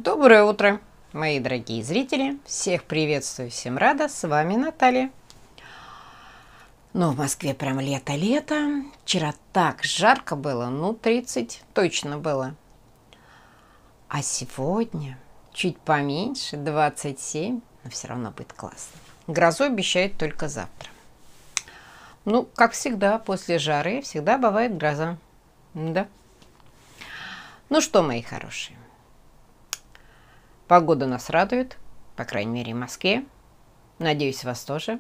Доброе утро, мои дорогие зрители. Всех приветствую, всем рада. С вами Наталья. Ну, в Москве прям лето-лето. Вчера так жарко было, 30 точно было. А сегодня чуть поменьше, 27, но все равно будет классно. Грозу обещают только завтра. Ну, как всегда, после жары всегда бывает гроза. Да. Ну что, мои хорошие. Погода нас радует, по крайней мере, в Москве. Надеюсь, вас тоже.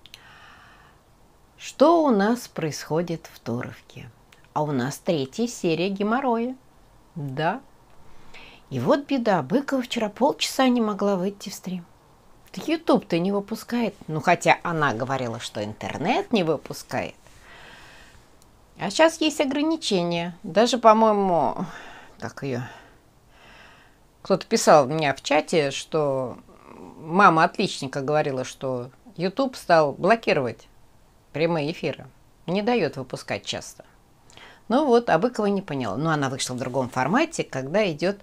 Что у нас происходит в Туровке? А у нас 3-я серия геморроя. Да. И вот беда. Быкова вчера полчаса не могла выйти в стрим. YouTube-то не выпускает. Ну, хотя она говорила, что интернет не выпускает. А сейчас есть ограничения. Даже, по-моему, как ее... Кто-то писал мне в чате, что мама отличника говорила, что YouTube стал блокировать прямые эфиры. Не дает выпускать часто. Ну вот, а Быкова не поняла. Но она вышла в другом формате, когда идет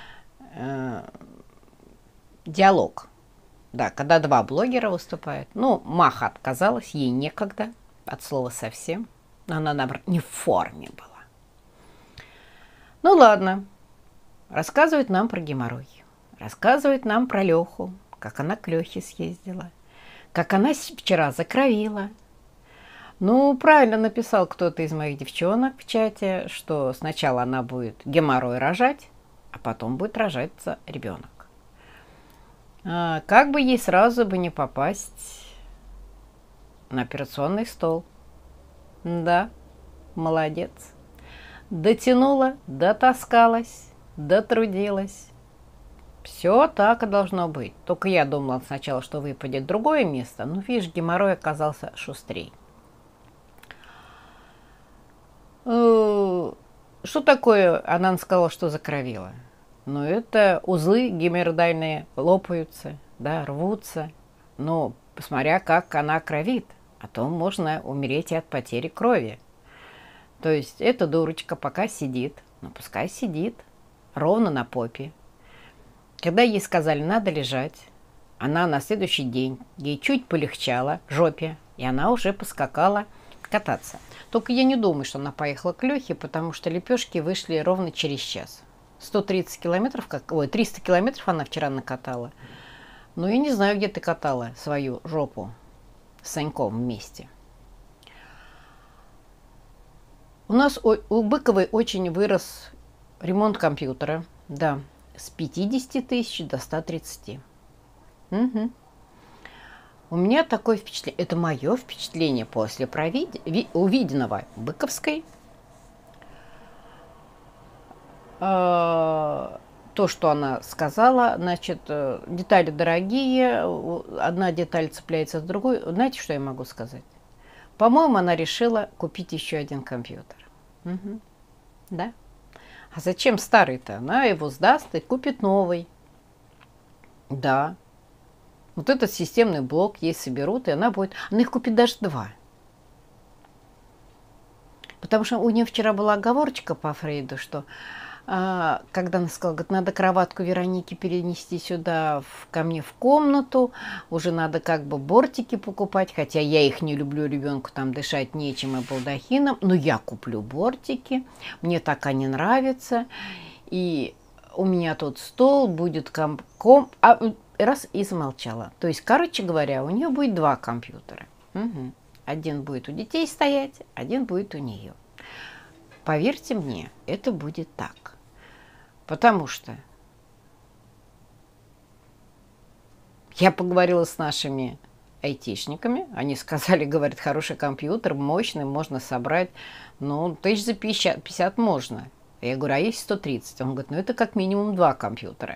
диалог. Да, когда два блогера выступают. Ну, Маха отказалась, ей некогда, от слова совсем. Она, наоборот, не в форме была. Ну ладно. Рассказывает нам про геморрой. Рассказывает нам про Леху, как она к Лехе съездила. Как она вчера закровила. Ну, правильно написал кто-то из моих девчонок в чате, что сначала она будет геморрой рожать, а потом будет рожаться ребенок. Как бы ей сразу бы не попасть на операционный стол. Да, молодец. Дотянула, дотаскалась, дотрудилась. Все так и должно быть. Только я думала сначала, что выпадет другое место, но, видишь, геморрой оказался шустрей. Что такое? Она сказала, что закровила. Ну, это узлы геморроидальные лопаются, да, рвутся. Но посмотря, как она кровит, а то можно умереть и от потери крови. То есть эта дурочка пока сидит, ну пускай сидит, ровно на попе. Когда ей сказали, надо лежать, она на следующий день, ей чуть полегчало в жопе, и она уже поскакала кататься. Только я не думаю, что она поехала к Лехе, потому что лепешки вышли ровно через час. 130 километров, 300 километров она вчера накатала. Но я не знаю, где ты катала свою жопу с Саньком вместе. У нас у Быковой очень вырос ремонт компьютера. Да, с 50 тысяч до 130. Угу. У меня такое впечатление, это мое впечатление после увиденного Быковской. То, что она сказала, значит, детали дорогие, одна деталь цепляется с другой. Знаете, что я могу сказать? По-моему, она решила купить еще один компьютер. Угу. Да. А зачем старый-то? Она его сдаст и купит новый. Да. Вот этот системный блок ей соберут, и она будет... Она их купит даже 2. Потому что у нее вчера была оговорочка по Фрейду, что когда она сказала, говорит, надо кроватку Вероники перенести сюда, ко мне в комнату, уже надо как бы бортики покупать, хотя я их не люблю, ребенку там дышать нечем и балдахином, но я куплю бортики, мне так они нравятся, и у меня тут стол, будет раз и замолчала. То есть, короче говоря, у нее будет 2 компьютера. Угу. Один будет у детей стоять, один будет у нее. Поверьте мне, это будет так. Потому что я поговорила с нашими айтишниками, они сказали, говорят, хороший компьютер, мощный, можно собрать, ну, тысяч за 50 можно. Я говорю, а есть 130? Он говорит, ну, это как минимум 2 компьютера.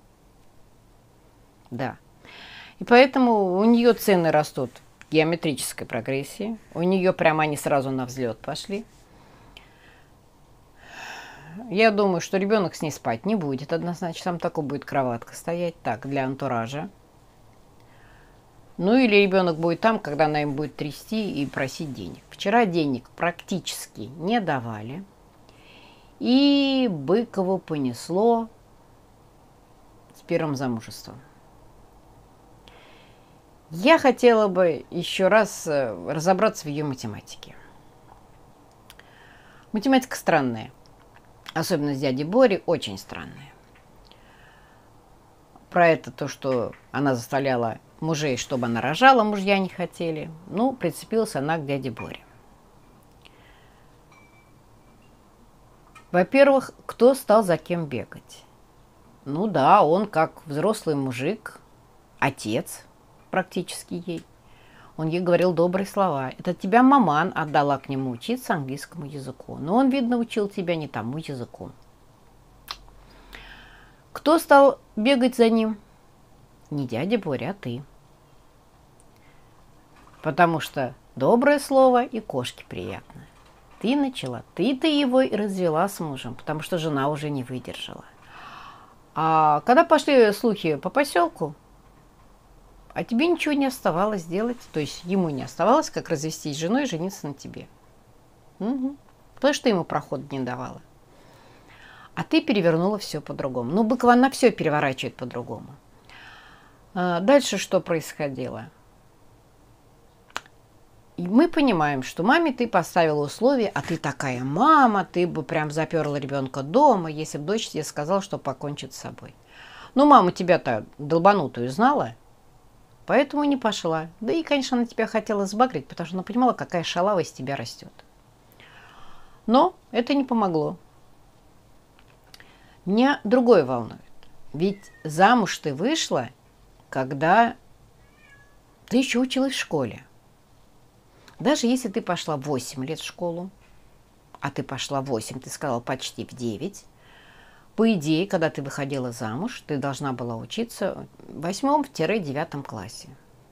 Да. И поэтому у нее цены растут в геометрической прогрессии, у нее прямо они сразу на взлет пошли. Я думаю, что ребенок с ней спать не будет однозначно. Там такой будет кроватка стоять. Так, для антуража. Ну или ребенок будет там, когда она им будет трясти и просить денег. Вчера денег практически не давали. И Быкову понесло первым замужеством. Я хотела бы еще раз разобраться в ее математике. Математика странная. Особенно с дядей Борей, очень странная. Про это то, что она заставляла мужей, чтобы она рожала, мужья не хотели. Ну, прицепилась она к дяде Боре. Во-первых, кто стал за кем бегать? Ну да, он как взрослый мужик, отец практически ей. Он ей говорил добрые слова. Это тебя маман отдала к нему учиться английскому языку. Но он, видно, учил тебя не тому языку. Кто стал бегать за ним? Не дядя Боря, а ты. Потому что доброе слово и кошке приятно. Ты начала, ты-то его и развела с мужем, потому что жена уже не выдержала. А когда пошли слухи по поселку, а тебе ничего не оставалось делать, то есть ему не оставалось, как развестись с женой и жениться на тебе. Угу. Потому что ему проход не давала. А ты перевернула все по-другому. Ну, быкова она все переворачивает по-другому. Дальше что происходило? И мы понимаем, что маме ты поставила условия, а ты такая мама, ты бы прям заперла ребенка дома, если бы дочь тебе сказала, что покончит с собой. Ну, мама тебя-то долбанутую знала, поэтому не пошла. Да и, конечно, она тебя хотела сбагрить, потому что она понимала, какая шалава из тебя растет. Но это не помогло. Меня другое волнует. Ведь замуж ты вышла, когда ты еще училась в школе. Даже если ты пошла 8 лет в школу, а ты пошла 8, ты сказала почти в 9, по идее, когда ты выходила замуж, ты должна была учиться в 8-9 классе.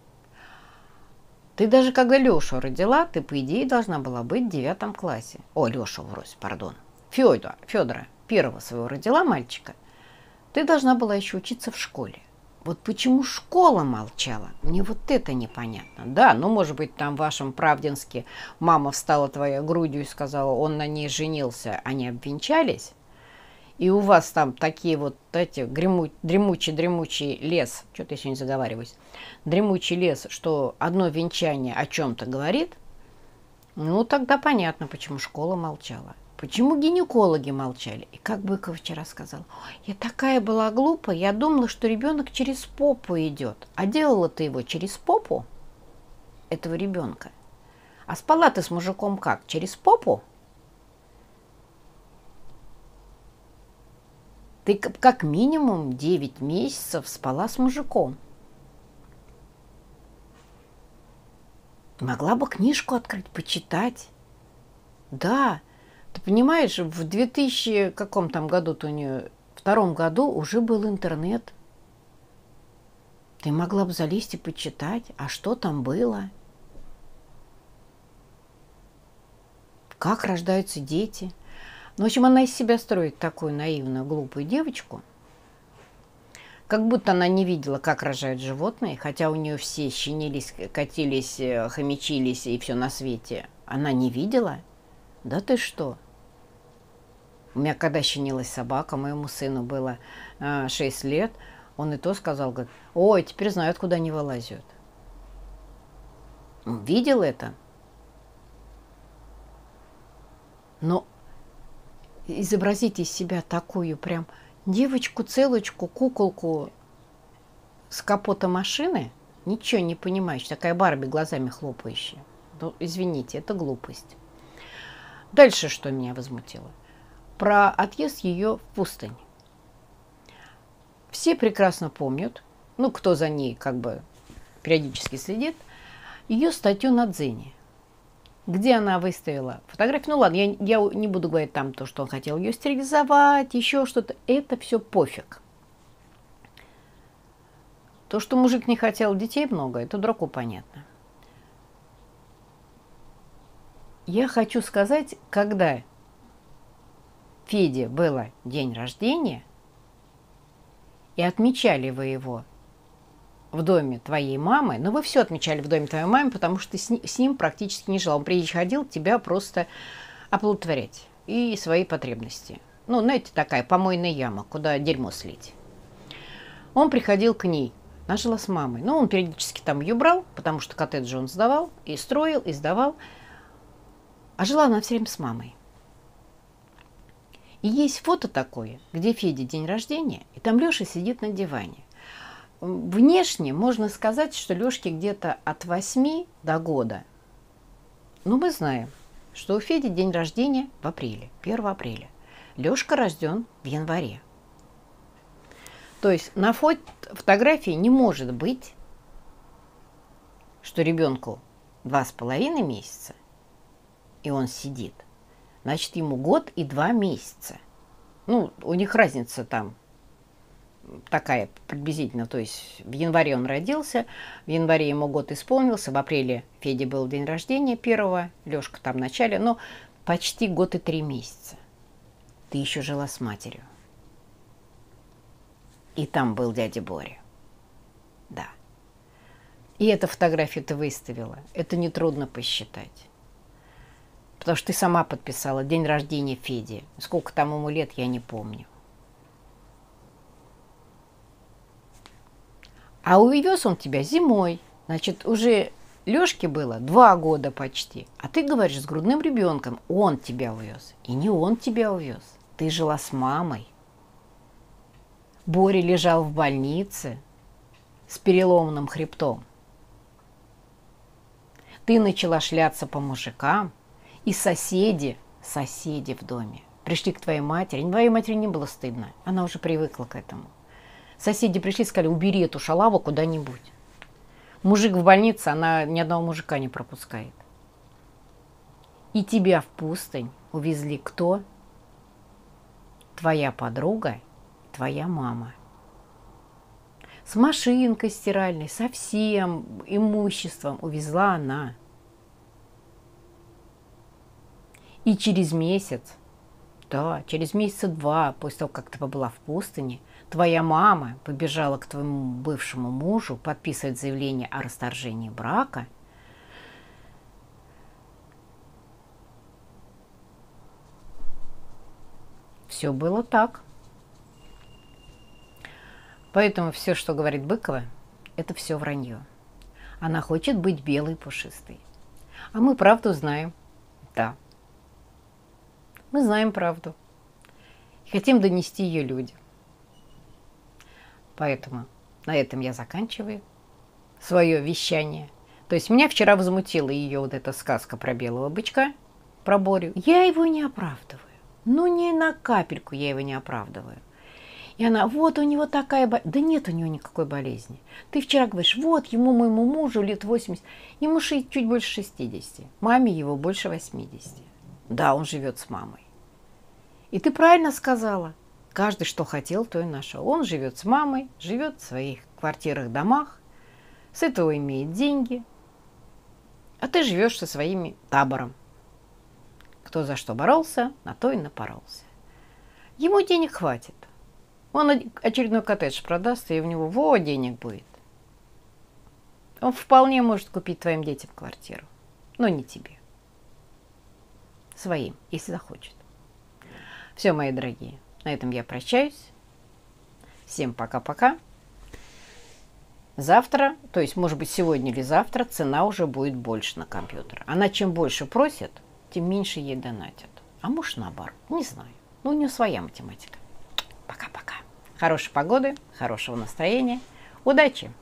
Ты даже когда Лешу родила, ты, по идее, должна была быть в 9 классе. О, Лешу, врозь, пардон. Федора, первого своего родила мальчика. Ты должна была еще учиться в школе. Вот почему школа молчала, мне вот это непонятно. Да, ну, может быть, там в вашем Правдинске мама встала твоя грудью и сказала, он на ней женился, они обвенчались. И у вас там такие вот эти дремучий лес, что-то я сегодня заговариваюсь, дремучий лес, что одно венчание о чем-то говорит, ну, тогда понятно, почему школа молчала. Почему гинекологи молчали? И как Быков вчера сказал, я такая была глупая, я думала, что ребенок через попу идет. А делала ты его через попу, этого ребенка. А спала ты с мужиком как? Через попу? Ты как минимум 9 месяцев спала с мужиком. Могла бы книжку открыть, почитать. Да. Ты понимаешь, в 2000 каком там году-то у нее, втором году уже был интернет. Ты могла бы залезть и почитать, а что там было? Как рождаются дети? Ну, в общем, она из себя строит такую наивную, глупую девочку. Как будто она не видела, как рожают животные, хотя у нее все щенились, катились, хомячились и все на свете. Она не видела? Да ты что? У меня когда щенилась собака, моему сыну было 6 лет, он и то сказал, говорит, ой, теперь знают, куда они вылазят. Он видел это? Но изобразить из себя такую прям девочку-целочку, куколку с капота машины, ничего не понимающая, такая Барби глазами хлопающая. Ну, извините, это глупость. Дальше что меня возмутило? Про отъезд ее в пустынь. Все прекрасно помнят, ну, кто за ней как бы периодически следит, ее статью на Дзене, где она выставила фотографию. Ну ладно, я не буду говорить там то, что он хотел ее стерилизовать, еще что-то. Это все пофиг. То, что мужик не хотел детей много, это дураку понятно. Я хочу сказать, когда Феде было день рождения, и отмечали вы его в доме твоей мамы, но вы все отмечали в доме твоей мамы, потому что ты с ним практически не жила. Он приходил тебя просто оплодотворять и свои потребности. Ну, знаете, такая помойная яма, куда дерьмо слить. Он приходил к ней. Она жила с мамой. Но он периодически там ее брал, потому что коттеджи он сдавал, и строил, и сдавал. А жила она все время с мамой. И есть фото такое, где Феде день рождения, и там Леша сидит на диване. Внешне можно сказать, что Лешке где-то от 8 до года. Но мы знаем, что у Феди день рождения в апреле, 1 апреля. Лешка рожден в январе. То есть на фотографии не может быть, что ребенку 2,5 месяца, и он сидит. Значит, ему год и 2 месяца. Ну, у них разница там такая приблизительно. То есть в январе он родился, в январе ему год исполнился, в апреле Феде был день рождения 1, Лешка там в начале, но почти год и 3 месяца. Ты еще жила с матерью. И там был дядя Боря. Да. И эту фотографию ты выставила. Это нетрудно посчитать. Потому что ты сама подписала день рождения Феди. Сколько там ему лет, я не помню. А увез он тебя зимой. Значит, уже Лешке было 2 года почти. А ты говоришь, с грудным ребенком он тебя увез. И не он тебя увез. Ты жила с мамой. Боря лежал в больнице с переломанным хребтом. Ты начала шляться по мужикам. И соседи в доме пришли к твоей матери. Твоей матери не было стыдно. Она уже привыкла к этому. Соседи пришли и сказали, убери эту шалаву куда-нибудь. Мужик в больнице, она ни одного мужика не пропускает. И тебя в пустынь увезли кто? Твоя подруга, твоя мама. С машинкой стиральной, со всем имуществом увезла она. И через месяц, да, через месяца 2, после того, как ты побыла в пустыне, твоя мама побежала к твоему бывшему мужу подписывать заявление о расторжении брака. Все было так. Поэтому все, что говорит Быкова, это все вранье. Она хочет быть белой и пушистой. А мы правду знаем. Да. Мы знаем правду. И хотим донести ее людям. Поэтому на этом я заканчиваю свое вещание. То есть меня вчера возмутила ее вот эта сказка про белого бычка, про Борю. Я его не оправдываю. Ну, ни на капельку я его не оправдываю. И она, вот у него такая болезнь. Да нет у него никакой болезни. Ты вчера говоришь, вот ему, моему мужу лет 80. Ему чуть больше 60. Маме его больше 80. Да, он живет с мамой. И ты правильно сказала. Каждый что хотел, то и нашел. Он живет с мамой, живет в своих квартирах, домах. С этого имеет деньги. А ты живешь со своим табором. Кто за что боролся, на то и напоролся. Ему денег хватит. Он очередной коттедж продаст, и у него денег будет. Он вполне может купить твоим детям квартиру. Но не тебе. Своим, если захочет. Все, мои дорогие, на этом я прощаюсь. Всем пока-пока. Завтра, то есть, может быть, сегодня или завтра, цена уже будет больше на компьютер. Она чем больше просит, тем меньше ей донатят. А может, наоборот, не знаю. Ну, у нее своя математика. Пока-пока. Хорошей погоды, хорошего настроения. Удачи!